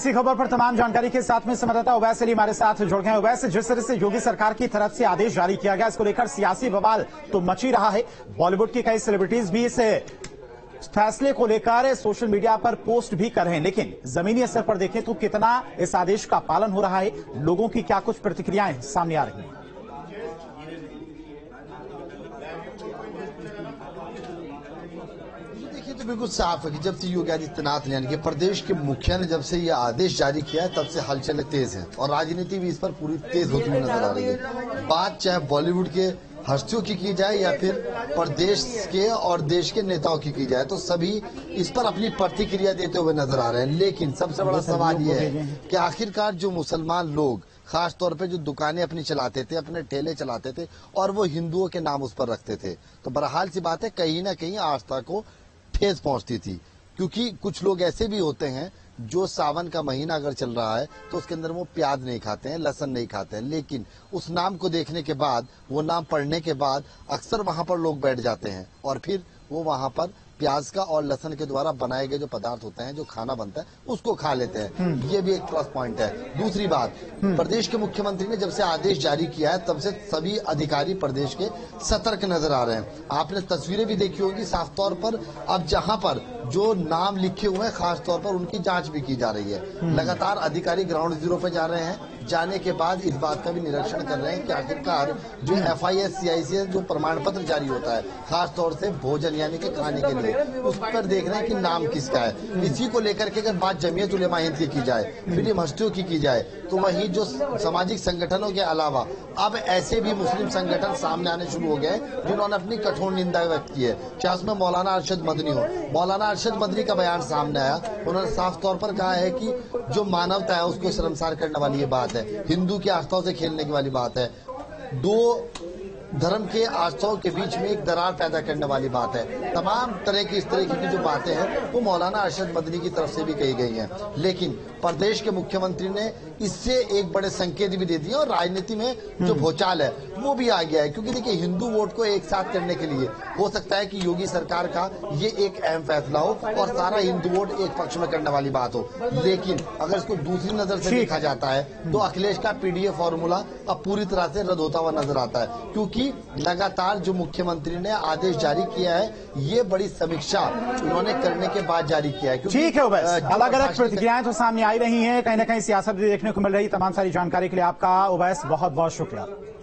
इसी खबर पर तमाम जानकारी के साथ में संवाददाता उवैस अली हमारे साथ जुड़ गए हैं। उवैस, जिस तरह से योगी सरकार की तरफ से आदेश जारी किया गया, इसको लेकर सियासी बवाल तो मच ही रहा है। बॉलीवुड की कई सेलिब्रिटीज भी इस फैसले को लेकर सोशल मीडिया पर पोस्ट भी कर रहे हैं, लेकिन जमीनी स्तर पर देखें तो कितना इस आदेश का पालन हो रहा है, लोगों की क्या कुछ प्रतिक्रियाएं सामने आ रही हैं? तो बिल्कुल साफ है कि जब से योगी आदित्यनाथ ने यानी कि प्रदेश के मुखिया ने जब से ये आदेश जारी किया है, तब से हलचल तेज है और राजनीति भी इस पर पूरी तेज होती हुई नजर आ रही है। बात चाहे बॉलीवुड के हस्तियों की जाए या फिर प्रदेश के और देश के नेताओं की जाए, तो सभी इस पर अपनी प्रतिक्रिया देते हुए नजर आ रहे हैं। लेकिन सबसे बड़ा सवाल यह है कि आखिरकार जो मुसलमान लोग खास तौर पे जो दुकानें अपनी चलाते थे, अपने ठेले चलाते थे और वो हिंदुओं के नाम उस पर रखते थे, तो बहरहाल सी बात है कहीं ना कहीं आस्था को ठेस पहुंचती थी। क्योंकि कुछ लोग ऐसे भी होते हैं जो सावन का महीना अगर चल रहा है तो उसके अंदर वो प्याज नहीं खाते हैं, लहसुन नहीं खाते हैं, लेकिन उस नाम को देखने के बाद, वो नाम पढ़ने के बाद अक्सर वहां पर लोग बैठ जाते हैं और फिर वो वहां पर प्याज का और लहसुन के द्वारा बनाए गए जो पदार्थ होते हैं, जो खाना बनता है, उसको खा लेते हैं। ये भी एक प्लस पॉइंट है। दूसरी बात, प्रदेश के मुख्यमंत्री ने जब से आदेश जारी किया है, तब से सभी अधिकारी प्रदेश के सतर्क नजर आ रहे हैं। आपने तस्वीरें भी देखी होगी, साफ तौर पर अब जहां पर जो नाम लिखे हुए हैं, खास तौर पर उनकी जांच भी की जा रही है। लगातार अधिकारी ग्राउंड जीरो पे जा रहे हैं, जाने के बाद इस बात का भी निरीक्षण कर रहे हैं कि आखिरकार जो FIS CICS जो प्रमाण पत्र जारी होता है, खास तौर से भोजन यानी कि खाने के लिए, उस पर देख रहे हैं कि नाम किसका है। इसी को लेकर के अगर बात जमीयत उलेमा हिंद की जाए, फिल्म हस्तियों की जाए, तो वही जो सामाजिक संगठनों के अलावा अब ऐसे भी मुस्लिम संगठन सामने आने शुरू हो गए जिन्होंने अपनी कठोर निंदा व्यक्त की है। चाहे उसमें मौलाना अरशद मदनी हो, मौलाना अरशद मदनी का बयान सामने आया, उन्होंने साफ तौर पर कहा है कि जो मानवता है उसको शर्मसार करने वाली ये बात है, हिंदू की आस्थाओं से खेलने की वाली बात है, दो धर्म के आस्थाओं के बीच में एक दरार पैदा करने वाली बात है। तमाम तरह की इस तरह की जो बातें हैं वो मौलाना अरशद मदनी की तरफ से भी कही गई हैं। लेकिन प्रदेश के मुख्यमंत्री ने इससे एक बड़े संकेत भी दे दिए और राजनीति में जो भूचाल है वो भी आ गया है। क्योंकि देखिए, हिंदू वोट को एक साथ करने के लिए हो सकता है कि योगी सरकार का ये एक अहम फैसला हो और सारा हिंदू वोट एक पक्ष में करने वाली बात हो। लेकिन अगर इसको दूसरी नजर से देखा जाता है तो अखिलेश का PDF फॉर्मूला अब पूरी तरह से रद्द होता हुआ नजर आता है। क्योंकि लगातार जो मुख्यमंत्री ने आदेश जारी किया है, ये बड़ी समीक्षा उन्होंने करने के बाद जारी किया है। ठीक है, अलग अलग प्रतिक्रियाएं तो सामने आई रही हैं, कहीं ना कहीं सियासत भी देखने को मिल रही। तमाम सारी जानकारी के लिए आपका उवैस बहुत बहुत शुक्रिया।